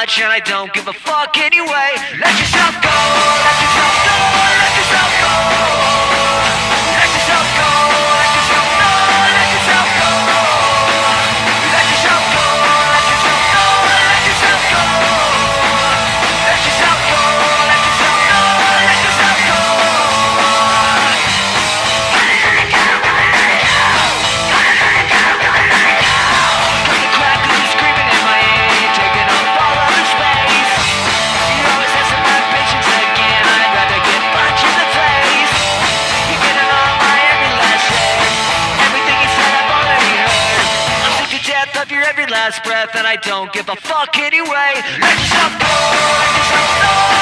much and I don't give a fuck anyway. Let yourself go, let yourself go, let yourself go. Let yourself go, let yourself go, let yourself go. Let yourself go, let yourself go, let yourself go. Let yourself go, let yourself go, let yourself go. Cause the crackers are screaming in my ear, taking up all of the space. You always testing my patience again, I'd rather get punched in the face. You're getting on my every last shade, everything you said I've already heard. I'm sick to death of your every last breath, and I don't give a fuck anyway. Let yourself go, let yourself go.